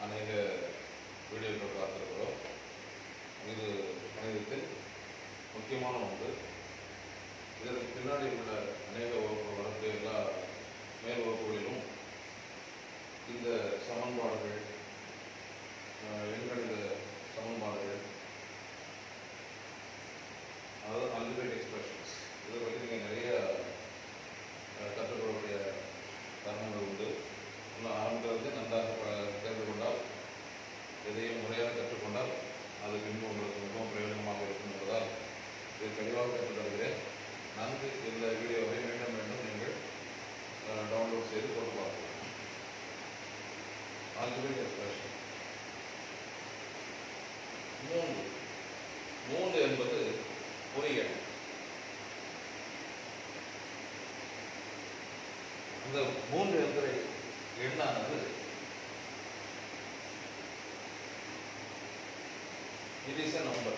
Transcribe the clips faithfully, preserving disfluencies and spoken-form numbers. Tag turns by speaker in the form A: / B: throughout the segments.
A: அநேக வீடியோக்கள் பார்த்துருக்கிறோம். இது கணிதத்தில் முக்கியமான ஒன்று. இதற்கு பின்னாடி உள்ள அநேக வகுப்பு வரப்பு எல்லா மேல் வகுப்புகளிலும் இந்த சமன்பாடுகள், எண்கணித சமன்பாடுகள், அதாவது அல்ஜிபிரிக் எக்ஸ்பிரஷன்ஸ், இதை பற்றி நீங்கள் நிறைய கற்றுக்கொள்ளக்கூடிய தருணங்கள் உண்டு. இன்னும் ஆரம்பத்திலிருந்து நன்றாக தெரிந்து கொண்டால், எதையும் முறையாக கற்றுக்கொண்டால் அது இன்னும் உங்களுக்கு மிகவும் பிரயோஜனமாக இருக்கும் என்பதால் இதை தெளிவாக கற்றுத்தருகிறேன். நன்கு இந்த வீடியோவை மீண்டும் மீண்டும் நீங்கள் டவுன்லோட் செய்து போட்டு பார்க்கலாம். அல்ஜிபிரிக் எக்ஸ்பிரஷன் மூன்று மூன்று என்பது ஒரு எண். அந்த மூன்று என்கிற எண்ணானது it is a number.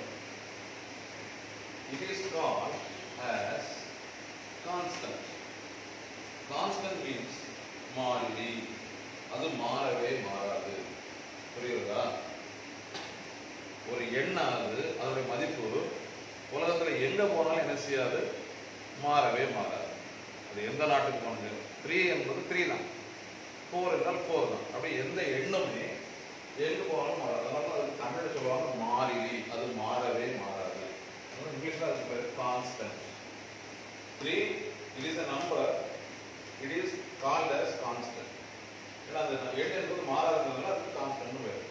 A: It is called as constant. Constant means மாறிலி, அது மாறவே மாறாது. புரியுதா? ஒரு எண்ணானது அதனுடைய மதிப்பு உலகத்தில் எங்க போனாலும் என்ன செய்யாது, மாறவே மாறாது. அது எந்த நாட்டுக்கு போனது, த்ரீ என்பது த்ரீ தான், ஃபோர் என்றால் ஃபோர் தான். அப்படி எந்த எண்ணுமே எங்கு போனாலும் மாறாது. அதனால அது தமிழில் சொல்லுவாங்க மாறிலி, அது மாறவே மாறாது. இங்கிலீஷ்ல அதுக்கு பேர் constant. Three it is a number, it is called as constant. ஏன்னா அந்த எண் என்பது மாறாததுனால அது கான்ஸ்டன்ட் பேர்.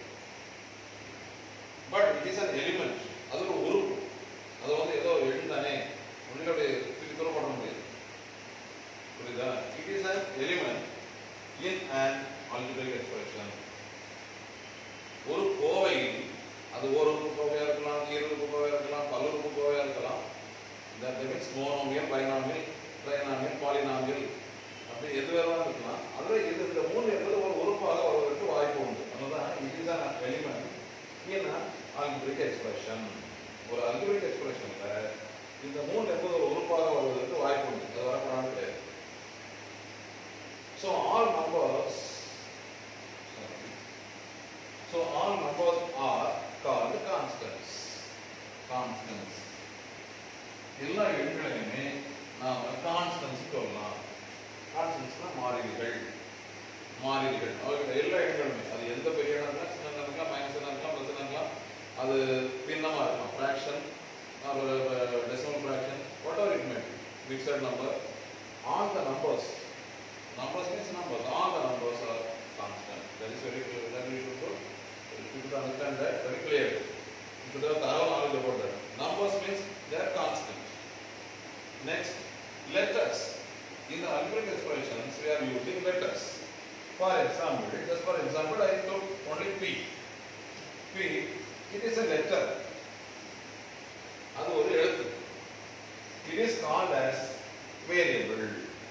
A: But it is an element, அது ஒரு உறுப்பு. அது வந்து ஏதோ ஒரு எண் தானே, உங்களுடைய பிரித்து பண்ண முடியாது. புரியுதா? It is an element in an algebraic expression. ஒரு கோவையில் அது ஒரு கோவையா இருக்கலாம், ஈருறுப்பு கோவையா இருக்கலாம், பல்லுறுப்பு கோவையா இருக்கலாம். that means monomial, binomial, trinomial, polynomial, அப்படி எது வேணாலும் இருக்கலாம். அதுல இது இந்த மூணு என்பது ஒரு உறுப்பாக வருவதற்கு வாய்ப்பு உண்டு. அதுதான் it is an element in an algebraic expression. ஒரு algebraic expressionல இந்த மூணு என்பது ஒரு உறுப்பாக வருவதற்கு வாய்ப்பு உண்டு. அது வரக்கூடாது கிடையாது. So all numbers So all numbers are called constants. Constants. எல்லா எண்களையுமே நாம கான்ஸ்டன்ட்ஸ் சொல்லலாம். கான்ஸ்டன்ட்ஸ்னா மாறிலிகள். மாறிலிகள். அவர்கள் எல்லா எண்களுமே, அது எந்த பெரிய எண்ணா இருந்தாலும், சின்ன எண்ணா இருக்கலாம், மைனஸ் எண்ணா இருக்கலாம், பிளஸ் எண்ணா இருக்கலாம், அது பின்னமா இருக்கலாம், fraction, decimal fraction, whatever it may be, mixed number, all the numbers, numbers means numbers, all the numbers are constant. That is very clear. That we should go. You should understand that very clearly. You should have thorough knowledge about that. Numbers means they are constant. Next, letters. In the algebraic expressions, we are using letters. For example, just for example, I took only P. P, it is a letter. அது ஒரு எழுத்து. It is called as variable.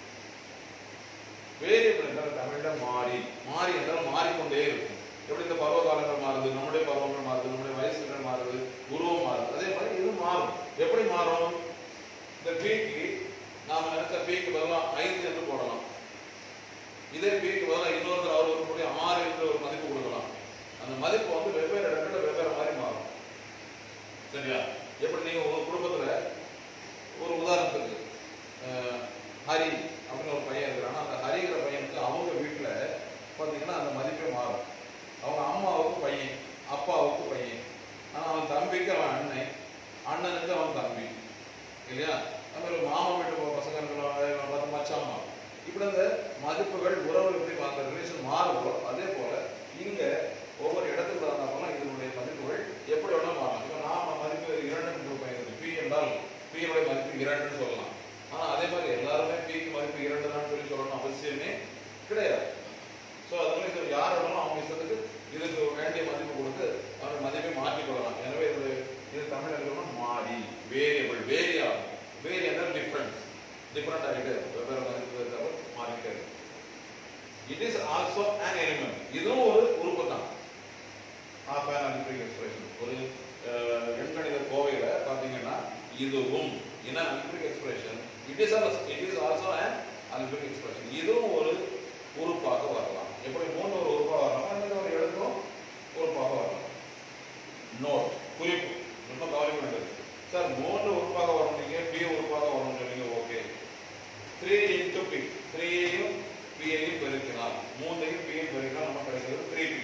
A: Variable என்றால் தமிழில் மாறி. மாறி என்றால் மாறிக்கொண்டே இருக்கும். எப்படி இந்த பருவ காலங்கள் மாறுது, நம்முடைய பருவங்கள் மாறுது, நம்முடைய வயசுகள் மாறுது, உருவம் மாறுது, அதே மாதிரி இது மாறும். எப்படி மாறும்? இந்த பீக்கு நாம நினைச்ச பீக்கு பதிலாக ஐந்து என்று போடலாம். இதே பீக்கு பதிலாக இன்னொருத்தர் அவர் இருக்கக்கூடிய ஆறு என்று ஒரு மதிப்பு கொடுக்கலாம். அந்த மதிப்பு வந்து வெவ்வேறு இடத்துல வெவ்வேறு மாதிரி மாறும். சரியா? எப்படி நீங்க ஒரு குடும்பத்துல ஒரு உதாரணத்துக்கு ஹரி அப்படின்னு ஒரு பையன் இருக்கிறான்னா, அந்த ஹரிங்கிற பையனுக்கு அவங்க வீட்டுல பாத்தீங்கன்னா அந்த மதிப்பே மாறும். அவங்க அம்மாவுக்கு பையன், அப்பாவுக்கு பையன், ஆனா அவன் தம்பிக்கு அவன் அண்ணன், அண்ணனுக்கு அவன் தம்பி, இல்லையா? அது மாதிரி மாமா வீட்டு பசங்க மச்சாமா, இப்படி அந்த மதிப்புகள் உறவு எப்படி அந்த ரிலேஷன் மாறுதோ அதே போல இங்க ஒவ்வொரு இடத்துக்கு இருந்தாலும் இதனுடைய மதிப்புகள் எப்படி வேணா மாறலாம். இப்போ நாம மதிப்பு இரண்டு பையன் பி என்றால் பியோடைய மதிப்பு இரண்டுன்னு சொல்லலாம். ஆனா அதே மாதிரி எல்லாருமே பிக்கு மதிப்பு இரண்டு தான் சொல்லி சொல்லணும் அவசியமே கிடையாது. ஸோ அதனால இது யார் வேணாலும் அவங்க இஷ்டத்துக்கு இதுக்கு வேண்டிய மதிப்பு கொடுத்து அவருடைய மதிப்பை மாற்றிக் கொள்ளலாம். எனவே இது இது தமிழ் எழுதணும் மாறி, வேரியபிள், வேரி ஆகும். வேரி என்றால் டிஃப்ரெண்ட், டிஃப்ரெண்ட் ஆகிட்டு வெவ்வேறு மதிப்பு மாறிக்கிட்டே இருக்கு. It is also an element. இதுவும் ஒரு உறுப்பு தான். ஆஃப் an algebraic expression. ஒரு எண்கணித கோவையில பார்த்தீங்கன்னா இதுவும் in an algebraic expression, it is also it is also an algebraic expression. இதுவும் ஒரு உறுப்பாக வரலாம். எப்படி மூணு ஒரு உறுப்பாக வரலாம், அந்த ஒரு எழுத்தும் உறுப்பாக வரலாம். நோட் குறிப்பு ரொம்ப கவனிக்க வேண்டியது. சார் மூன்று உறுப்பாக வரணுங்க, பி உறுப்பாக வரணும் சொன்னீங்க. ஓகே, த்ரீ இன்டூ பி, த்ரீயையும் பியையும் பெருக்கினால், மூன்றையும் பியையும் பெருக்கினால் நம்ம கிடைக்கிறது த்ரீ பி.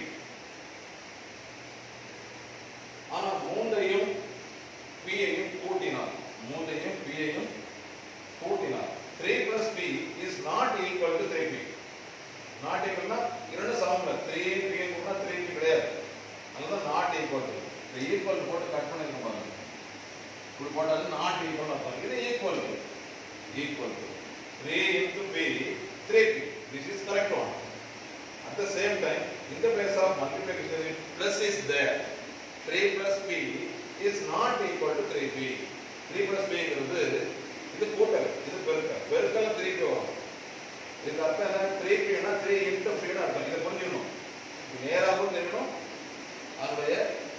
A: ஆனா மூன்றையும் பியையும் கூட்டினால், மூன்றையும் பியையும் கூட்டினால் three plus p is not equal to three p. Not ஈக்குவல்னா இரண்டு சமம், த்ரீ பி கூட்டினா த்ரீ பி கிடையாது. அதுதான் நாட் ஈக்குவல் டு. இந்த ஈக்குவல் போட்டு கட் பண்ணிருக்க பாருங்க, இப்படி போட்டாலும் நாட் ஈக்குவல் அர்த்தம். இது equal to, equal to three into p, three p. This is correct one. At the same time, in the place of multiplication, plus is there. three plus p is not equal to three p. Three plus p ங்கிறது இது கூட்டல், இது பெருக்கல். பெருக்கல் three p வரும். இதுக்கு அர்த்தம் என்ன? த்ரீ p னா த்ரீ into p னு அர்த்தம். இதை புரிஞ்சுக்கணும். நேராகவும் தெரியணும், அதனுடைய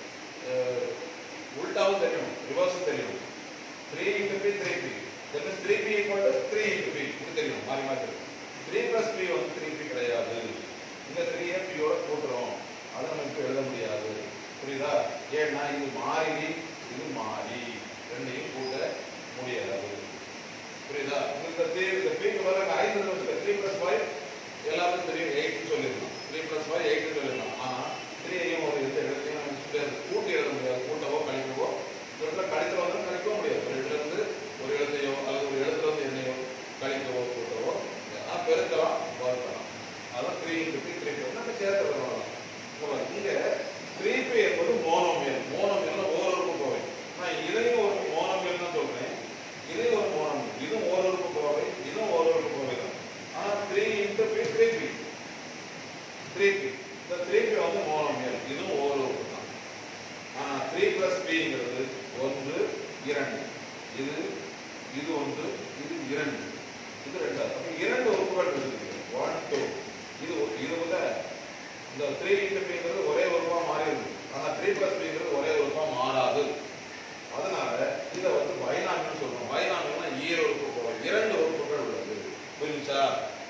A: உல்டாவும் தெரியணும், ரிவர்ஸும் தெரியணும். Three into p, three p. That means three p equal to three into p. இது தெரியும், மாறி மாறி. த்ரீ plus p வந்து த்ரீ p கிடையாது. இந்த த்ரீ p யோட கூட்டுறோம், அதை நமக்கு எழுத முடியாது. புரியுதா? ஏன்னா இது மாறி, இது மாறி, ரெண்டையும் கூட்ட முடியாது. புரியுதா? இந்த த்ரீ இந்த p க்கு பதிலா ஐந்து வந்து த்ரீ plus ஃபைவ் எல்லாரும் தெரியும், எயிட் சொல்லிடலாம். த்ரீ plus ஃபைவ் எயிட் சொல்லிடலாம். ஆனா த்ரீ ஐயும் ஒரு எந்த இடத்தையும் நம்ம கூட்டி எழுத முடியாது. கூட்டவோ கழிக்கவோ, இடத்துல கழித்தல் வந்து கழிக்கவும் முடியாது. ஒரு இடத்துல இருந்து ஒரு எழுத்தையோ அல்லது ஒரு இடத்துல இருந்து எண்ணையோ கழிக்கவோ கூட்டவோ பெருக்கலாம், வகுக்கலாம். அதான் three into p, three p நம்ம சேர்த்து வரலாம். இங்க த்ரீ p என்பது மோனோமியல். மோனோமியல்னா ஓரொருப்பு கோவை. நான் இதையும் ஒரு மோனோமியல் தான் சொல்றேன், இதையும் ஒரு மோனோமியல். இதுவும் ஓரொருப்பு கோவை, இதுவும் ஓரொருப்பு கோவை தான். ஆனா three into p, three p, three p. இந்த த்ரீ p வந்து மோனோமியல், இதுவும் ஓரொருப்பு தான். ஆனா த்ரீ plus p ங்கிறது ஒன்று, இரண்டு. இது இது ஒன்று, இது இரண்டு, இது ரெண்டாவது. அப்ப இரண்டு உறுப்புகள் இருக்கு. One two. இது இது விட இந்த த்ரீ into p ங்கிறது ஒரே உறுப்பா மாறிடுது. ஆனா த்ரீ plus p ங்கிறது ஒரே உறுப்பா மாறாது. அதனால இத வந்து பைனாமியல் சொல்றோம். பைனாமியல்னா ஈர உறுப்பு கோவை, இரண்டு உறுப்புகள் உள்ளது. புரியுதா?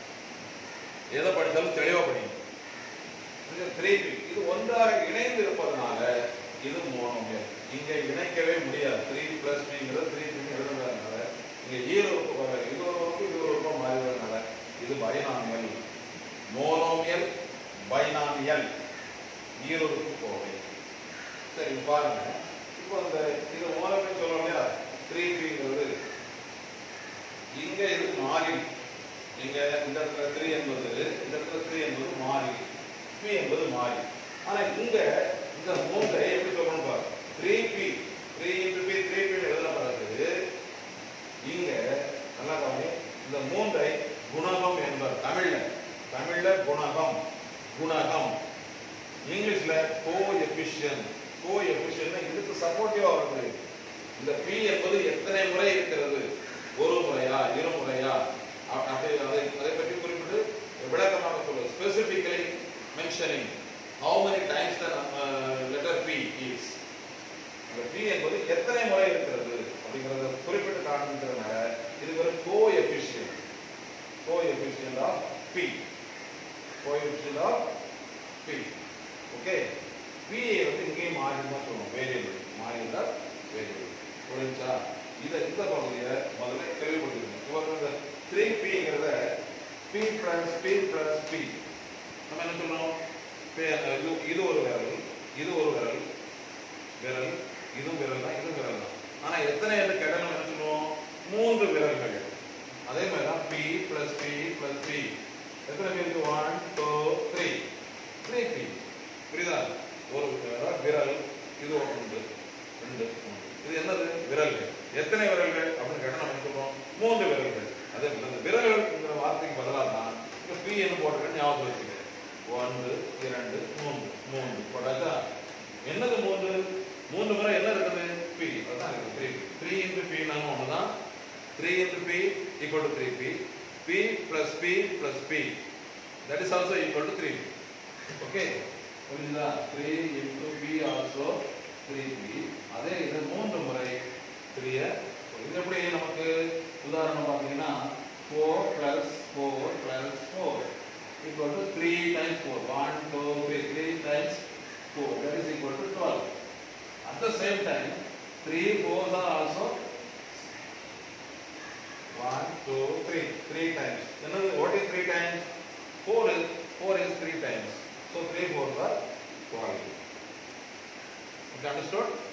A: எதை படித்தாலும் தெளிவா படிங்க. த்ரீ p இது ஒன்றாக இணைந்து இருப்பதனால இது மோனோமியல். இங்க இணைக்கவே முடியாது. த்ரீ plus p ங்கிறது த்ரீ p எழுதுறதுனால இங்க ஈர உறுப்பு கோவை, இது ஒரு உறுப்பு, இது ஒரு உறுப்பா மாறிடுறதுனால இது பைனாமியல். மோனோமியல், பைனாமியல், ஈர உறுப்பு கோவை. சரி பாருங்க, இப்போ இந்த இது மோனோமியல் சொல்றோம் இல்லையா? த்ரீ p ங்கிறது இங்க இது மாறி, இங்க இந்த இடத்துல த்ரீ என்பது, இந்த இடத்துல த்ரீ என்பது மாறி, p என்பது மாறி. ஆனா இங்க இந்த மூன்றை எப்படி சொல்லணும் பாருங்க. Three p, three into p, three p எழுதுன பிறகு இங்க நல்லா கவனி, இந்த மூன்றை குணகம் என்பர். தமிழ்ல தமிழ்ல குணகம், குணகம். இங்கிலீஷ்ல கோஎஃபிஷியன்ட். கோஎஃபிஷியன்ட் இதுக்கு சப்போர்ட்டிவா வரக்கூடிய இந்த p என்பது எத்தனை முறை இருக்கிறது, ஒரு முறையா, இரு முறையா, அதை அதை பற்றி குறிப்பிட்டு விளக்கமாக சொல்லுது. Specifically mentioning how many times the uh, letter p is. அந்த p என்பது எத்தனை முறை இருக்கிறது அப்படிங்கறத குறிப்பிட்டு காண்பிக்கிறதுனால இது ஒரு coefficient. Coefficient of p. Coefficient of p. Okay, p வந்து இங்கே மாறி தான் சொல்லுவோம், வேரியபிள். மாறி இருந்தால் வேரியபிள். புரிஞ்சா? இத இந்த பகுதியை முதல்ல தெளிவுபடுத்திக்கணும். இப்போ இந்த த்ரீ p ங்கிறத p plus p plus p நம்ம என்ன சொல்றோம்? இது ஒரு விரல், இது ஒரு விரல், விரல், இதுவும் விரல் தான், இதுவும் விரல் தான். ஆனா எத்தனை என்று கேட்டால் நம்ம என்ன சொல்லுவோம்? மூன்று விரல்கள். அதே மாதிரி தான் p plus p plus p. எத்தனை பேர் இருக்கு? One two three, three p. புரியுதா? ஒரு விரல், இது ஒன்று, ரெண்டு, மூன்று. இது என்னது? விரல்கள். எத்தனை விரல்கள் அப்படின்னு கேட்டால் நம்ம என்ன சொல்றோம்? மூன்று விரல்கள். அதே மாதிரி விரல்கள் வார்த்தைக்கு பதிலாக தான் p என்று போட்டுக்கிட்டு ஞாபகம் வச்சுக்க. ஒன்று, இரண்டு, மூன்று, மூன்று போட்டாச்சா? என்னது மூன்று? மூன்று முறை என்ன இருக்குது? p. அதான் இருக்குது த்ரீ. த்ரீ into p நாம ஒண்ணுதான். Three into p equal to three p. p plus p plus p. That is also equal to three p. Okay? புரியுதா? Three into p also three p. அதே இது மூன்று முறை three. இது எப்படி நமக்கு உதாரணம் பார்த்தீங்கன்னா four plus four plus four equal to three times four. One, two, three. த்ரீ times four. That is equal to twelve. At the same time, three fours are also one, two, three. three times. You know what is three times? four is four is three times. So three fours are twelve. Okay, understood?